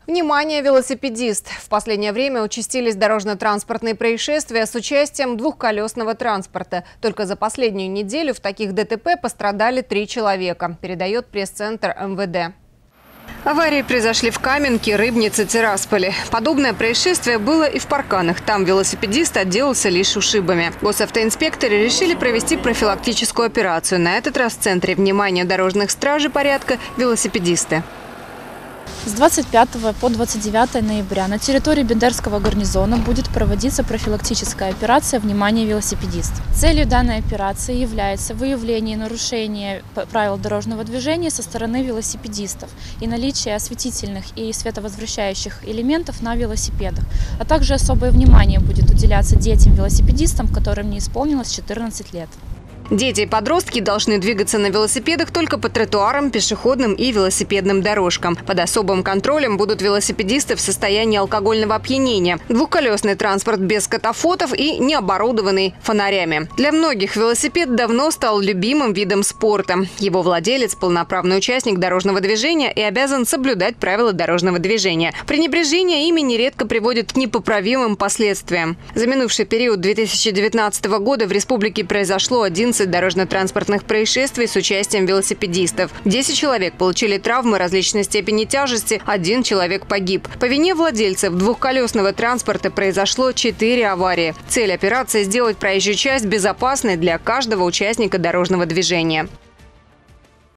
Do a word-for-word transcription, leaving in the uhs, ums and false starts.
Внимание, велосипедист! В последнее время участились дорожно-транспортные происшествия с участием двухколесного транспорта. Только за последнюю неделю в таких ДТП пострадали три человека, передает пресс-центр эм вэ дэ. Аварии произошли в Каменке, Рыбнице, Тирасполе. Подобное происшествие было и в Парканах. Там велосипедист отделался лишь ушибами. Госавтоинспекторы решили провести профилактическую операцию. На этот раз в центре внимания дорожных стражей порядка велосипедисты. С двадцать пятого по двадцать девятое ноября на территории Бендерского гарнизона будет проводиться профилактическая операция «Внимание, велосипедист». Целью данной операции является выявление нарушения правил дорожного движения со стороны велосипедистов и наличие осветительных и световозвращающих элементов на велосипедах. А также особое внимание будет уделяться детям-велосипедистам, которым не исполнилось четырнадцать лет. Дети и подростки должны двигаться на велосипедах только по тротуарам, пешеходным и велосипедным дорожкам. Под особым контролем будут велосипедисты в состоянии алкогольного опьянения, двухколесный транспорт без катафотов и не оборудованный фонарями. Для многих велосипед давно стал любимым видом спорта. Его владелец – полноправный участник дорожного движения и обязан соблюдать правила дорожного движения. Пренебрежение ими нередко приводит к непоправимым последствиям. За минувший период две тысячи девятнадцатого года в республике произошло одиннадцать дорожно-транспортных происшествий с участием велосипедистов. десять человек получили травмы различной степени тяжести, один человек погиб. По вине владельцев двухколесного транспорта произошло четыре аварии. Цель операции – сделать проезжую часть безопасной для каждого участника дорожного движения.